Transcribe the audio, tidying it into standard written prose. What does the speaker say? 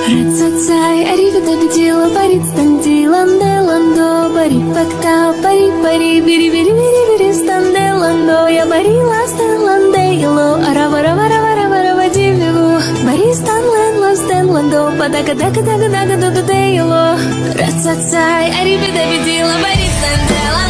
Рацацай, арифита бедила, парит станди, ланде ландо, пари пакта, пари пари, бири бири бири бири станде ландо, я бари ластен ланде ило, аравара вара вара вара вадивилу, бари стан лен ластен ландо, падага дага дага дага до ило. Рацацай, арифита бедила, парит станди,